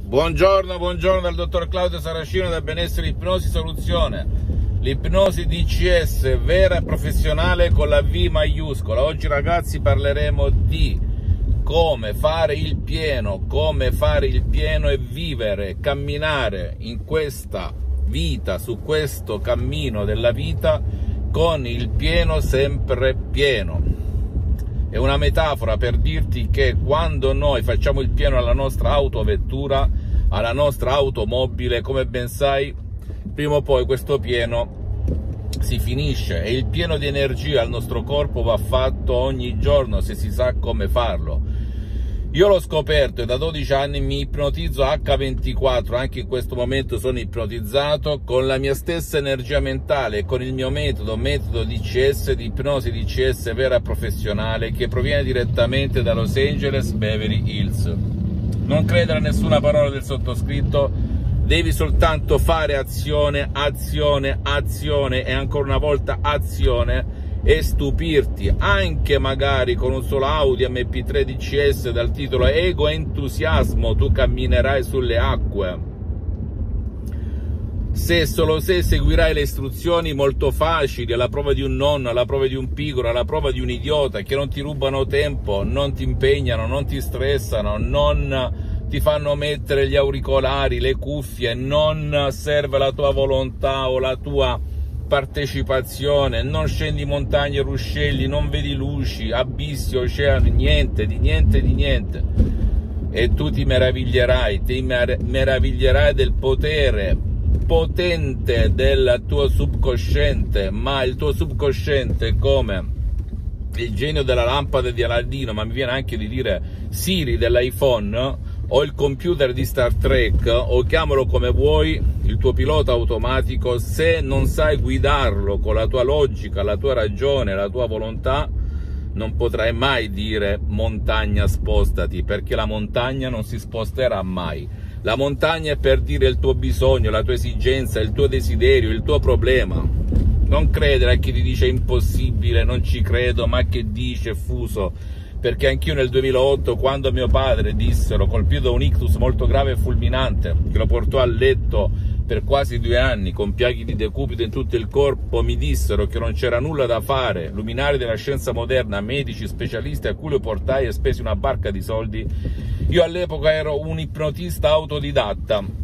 Buongiorno dal dottor Claudio Saracino da Benessere Ipnosi Soluzione. L'ipnosi DCS vera e professionale con la V maiuscola. Oggi ragazzi parleremo di come fare il pieno e vivere, camminare in questa vita, su questo cammino della vita con il pieno sempre pieno. È una metafora per dirti che quando noi facciamo il pieno alla nostra autovettura, alla nostra automobile, come ben sai, prima o poi questo pieno si finisce, e il pieno di energia al nostro corpo va fatto ogni giorno se si sa come farlo. Io l'ho scoperto e da 12 anni mi ipnotizzo H24, anche in questo momento sono ipnotizzato con la mia stessa energia mentale e con il mio metodo DCS, di ipnosi DCS vera e professionale, che proviene direttamente da Los Angeles, Beverly Hills. Non credere a nessuna parola del sottoscritto, devi soltanto fare azione e ancora una volta azione, e stupirti, anche magari con un solo Audi MP3 DCS dal titolo Ego Entusiasmo, tu camminerai sulle acque. Se solo se seguirai le istruzioni molto facili, alla prova di un nonno, alla prova di un pigro, alla prova di un idiota, che non ti rubano tempo, non ti impegnano, non ti stressano, non ti fanno mettere gli auricolari, le cuffie, non serve la tua volontà o la tua partecipazione, non scendi montagne e ruscelli, non vedi luci, abissi, oceani, niente, e tu ti meraviglierai del potere potente del tuo subconsciente. Ma il tuo subconsciente è come il genio della lampada di Aladdino, ma mi viene anche di dire Siri dell'iPhone, o il computer di Star Trek, o chiamalo come vuoi, il tuo pilota automatico. Se non sai guidarlo con la tua logica, la tua ragione, la tua volontà, non potrai mai dire montagna spostati, perché la montagna non si sposterà mai. La montagna è per dire il tuo bisogno, la tua esigenza, il tuo desiderio, il tuo problema. Non credere a chi ti dice impossibile, non ci credo, ma che dice fuso. Perché anch'io nel 2008, quando mio padre dissero, colpito da un ictus molto grave e fulminante, che lo portò a letto per quasi 2 anni, con piaghe di decubito in tutto il corpo, mi dissero che non c'era nulla da fare, luminari della scienza moderna, medici, specialisti a cui lo portai e spesi una barca di soldi. Io all'epoca ero un ipnotista autodidatta,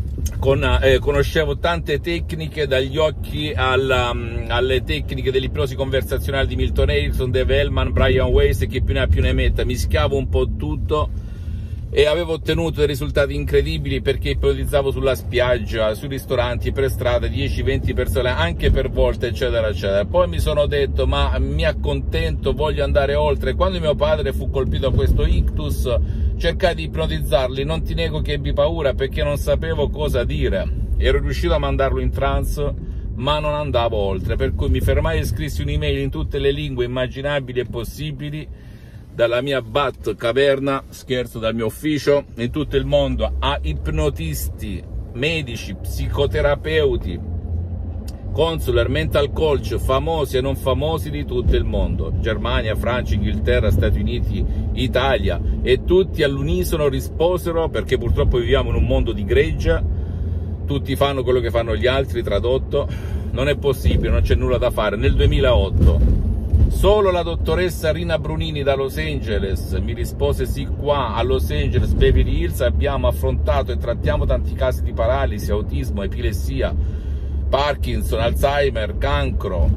conoscevo tante tecniche, dagli occhi alle tecniche dell'ipnosi conversazionale di Milton Erickson, Dave Hellman, Brian Weiss e chi più ne ha più ne metta. Mischiavo un po' tutto e avevo ottenuto dei risultati incredibili, perché ipnotizzavo sulla spiaggia, sui ristoranti, per strada, 10-20 persone, anche per volte, eccetera eccetera. Poi mi sono detto, ma mi accontento, voglio andare oltre. Quando mio padre fu colpito da questo ictus, cercai di ipnotizzarli. Non ti nego che ebbi paura, perché non sapevo cosa dire. Ero riuscito a mandarlo in trance, ma non andavo oltre, per cui mi fermai e scrissi un'email in tutte le lingue immaginabili e possibili, dalla mia bat caverna, scherzo, dal mio ufficio, in tutto il mondo, a ipnotisti, medici, psicoterapeuti, consular, mental coach, famosi e non famosi di tutto il mondo, Germania, Francia, Inghilterra, Stati Uniti, Italia, e tutti all'unisono risposero, perché purtroppo viviamo in un mondo di greggia, tutti fanno quello che fanno gli altri, tradotto, non è possibile, non c'è nulla da fare. Nel 2008 solo la dottoressa Rina Brunini da Los Angeles mi rispose: sì, qua a Los Angeles, Beverly Hills, abbiamo affrontato e trattiamo tanti casi di paralisi, autismo, epilessia, Parkinson, Alzheimer, cancro,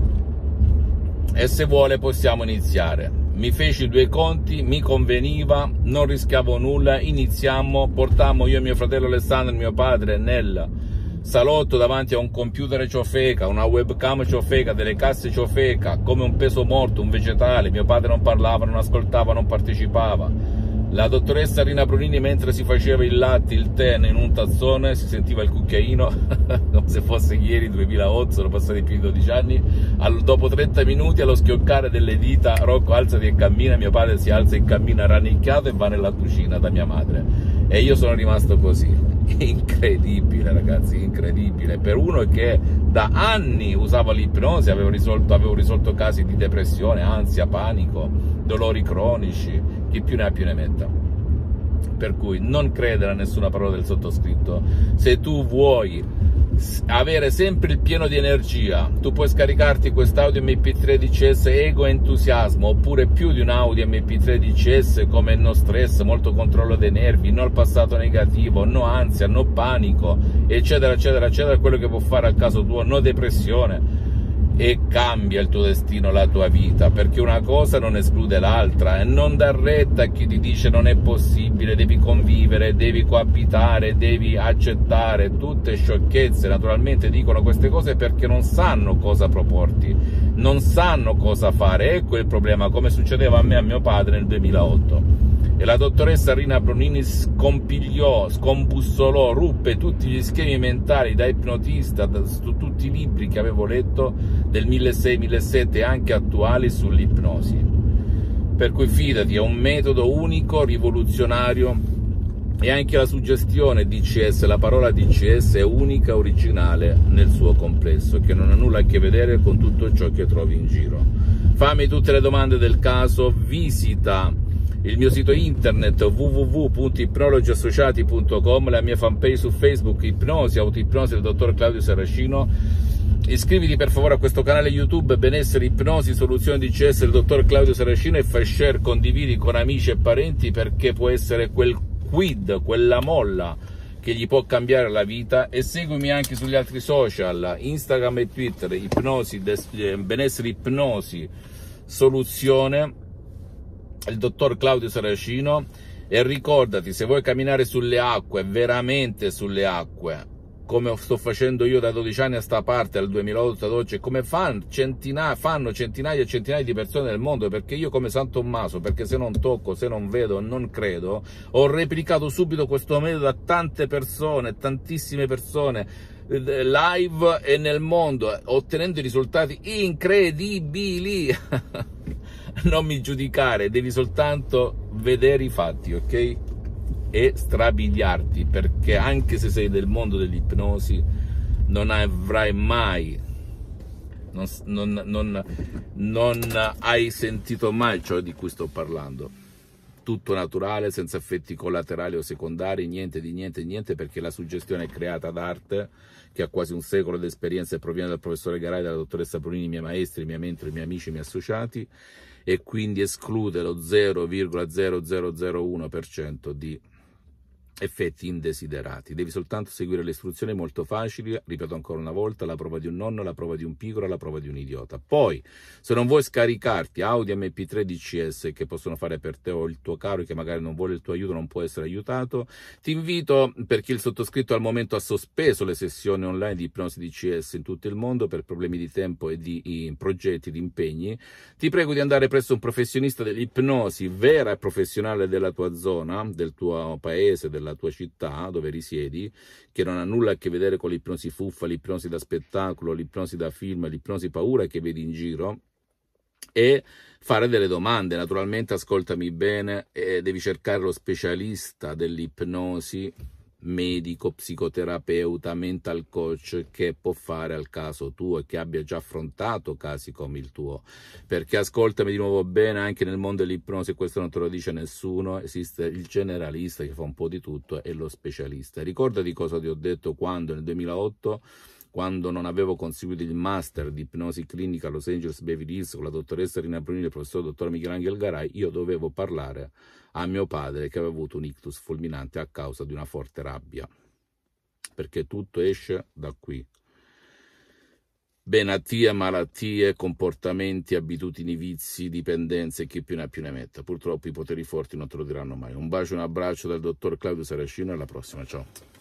e se vuole possiamo iniziare. Mi feci 2 conti, mi conveniva, non rischiavo nulla, iniziammo, portammo io e mio fratello Alessandro e mio padre nel salotto davanti a un computer ciofeca, una webcam ciofeca, delle casse ciofeca, come un peso morto, un vegetale. Mio padre non parlava, non ascoltava, non partecipava. La dottoressa Rina Brunini, mentre si faceva il latte, il tè in un tazzone, si sentiva il cucchiaino, come se fosse ieri, 2008, sono passati più di 12 anni. Dopo 30 minuti, allo schioccare delle dita, Rocco, alzati e cammina. Mio padre si alza e cammina rannicchiato e va nella cucina da mia madre. E io sono rimasto così. Incredibile ragazzi, incredibile, per uno che da anni usava l'ipnosi, avevo risolto casi di depressione, ansia, panico, dolori cronici, chi più ne ha più ne metta. Per cui non credere a nessuna parola del sottoscritto. Se tu vuoi avere sempre il pieno di energia, tu puoi scaricarti quest'Audi MP3 DCS Ego Entusiasmo, oppure più di un Audi MP3 DCS come no stress, molto controllo dei nervi, no al passato negativo, no ansia, no panico, eccetera eccetera eccetera, quello che può fare al caso tuo, no depressione, e cambia il tuo destino, la tua vita, perché una cosa non esclude l'altra, e non dar retta a chi ti dice non è possibile, devi convivere, devi coabitare, devi accettare, tutte sciocchezze. Naturalmente dicono queste cose perché non sanno cosa proporti, non sanno cosa fare. Ecco il problema, come succedeva a me e a mio padre nel 2008. E la dottoressa Rina Bronini scompigliò, scombussolò, ruppe tutti gli schemi mentali da ipnotista, su tutti i libri che avevo letto del 1600-1700 e anche attuali sull'ipnosi. Per cui fidati, è un metodo unico, rivoluzionario, e anche la suggestione DCS, la parola DCS è unica, originale nel suo complesso, che non ha nulla a che vedere con tutto ciò che trovi in giro. Fammi tutte le domande del caso, visita il mio sito internet www.ipnologiassociati.com, la mia fanpage su Facebook Ipnosi, Autoipnosi del dottor Claudio Saracino. Iscriviti per favore a questo canale YouTube Benessere Ipnosi Soluzioni DCS del dottor Claudio Saracino e fai share, condividi con amici e parenti, perché può essere quel quid, quella molla che gli può cambiare la vita. E seguimi anche sugli altri social, Instagram e Twitter, Benessere Ipnosi Soluzione, il dottor Claudio Saracino. E ricordati, se vuoi camminare sulle acque, veramente sulle acque, come sto facendo io da 12 anni a sta parte, dal 2008 ad oggi, come fanno centinaia e centinaia di persone nel mondo, perché io come San Tommaso, perché se non tocco, se non vedo, non credo, ho replicato subito questo metodo a tante persone, tantissime persone, live e nel mondo, ottenendo risultati incredibili. Non mi giudicare, devi soltanto vedere i fatti, ok? E strabiliarti, perché anche se sei del mondo dell'ipnosi non avrai mai, non hai sentito mai ciò di cui sto parlando. Tutto naturale, senza effetti collaterali o secondari, niente di niente, perché la suggestione è creata d'arte, che ha quasi un secolo di esperienza e proviene dal professore Garay, dalla dottoressa Brunini, i miei maestri, i miei mentori, i miei amici, i miei associati, e quindi esclude lo 0,0001% di effetti indesiderati. Devi soltanto seguire le istruzioni molto facili, ripeto ancora una volta, la prova di un nonno, la prova di un piccolo, la prova di un idiota. Poi, se non vuoi scaricarti Audi MP3 DCS che possono fare per te, o il tuo caro che magari non vuole il tuo aiuto, non può essere aiutato, ti invito, perché il sottoscritto al momento ha sospeso le sessioni online di ipnosi DCS in tutto il mondo per problemi di tempo e di progetti, di impegni, ti prego di andare presso un professionista dell'ipnosi vera e professionale della tua zona, del tuo paese, della tua città dove risiedi, che non ha nulla a che vedere con l'ipnosi fuffa, l'ipnosi da spettacolo, l'ipnosi da film, l'ipnosi paura che vedi in giro, e fare delle domande. Naturalmente ascoltami bene, devi cercare lo specialista dell'ipnosi, medico, psicoterapeuta, mental coach, che può fare al caso tuo e che abbia già affrontato casi come il tuo, perché ascoltami di nuovo bene, anche nel mondo dell'ipnosi, questo non te lo dice nessuno, esiste il generalista che fa un po' di tutto e lo specialista. Ricorda di cosa ti ho detto quando nel 2008, quando non avevo conseguito il master di ipnosi clinica a Los Angeles Beverly Hills con la dottoressa Rina Brunini e il professor dottor Michelangelo Garay, io dovevo parlare a mio padre che aveva avuto un ictus fulminante a causa di una forte rabbia, perché tutto esce da qui. Benatie, malattie, comportamenti, abitudini, vizi, dipendenze, chi più ne ha più ne metta. Purtroppo i poteri forti non te lo diranno mai. Un bacio e un abbraccio dal dottor Claudio Saracino, alla prossima, ciao.